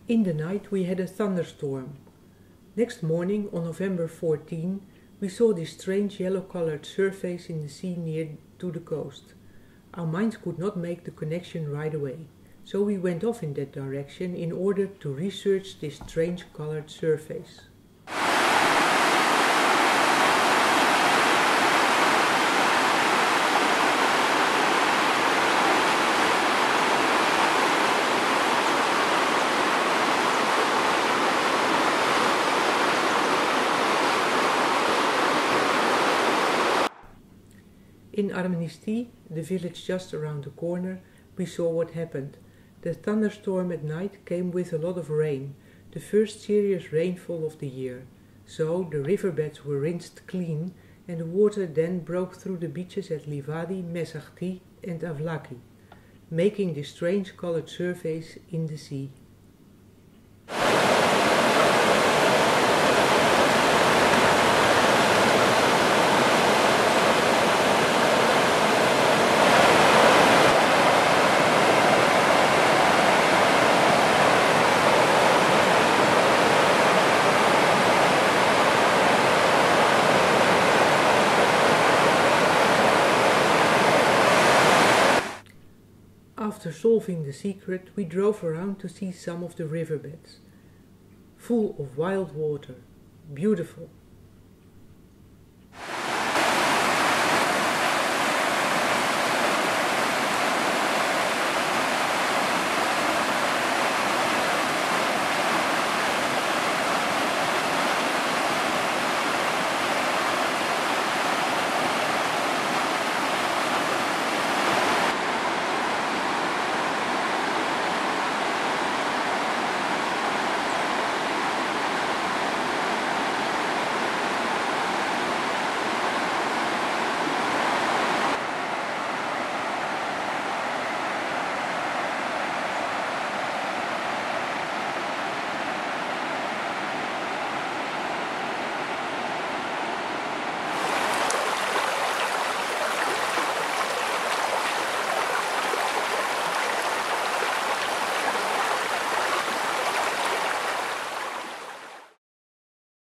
In the night we had a thunderstorm. Next morning, on November 14, we saw this strange yellow-colored surface in the sea near to the coast. Our minds could not make the connection right away, so we went off in that direction in order to research this strange colored surface. In Armistice, the village just around the corner, we saw what happened. The thunderstorm at night came with a lot of rain, the first serious rainfall of the year. So the riverbeds were rinsed clean and the water then broke through the beaches at Livadi, Mesachti and Avlaki, making this strange colored surface in the sea. After solving the secret, we drove around to see some of the riverbeds, full of wild water, beautiful.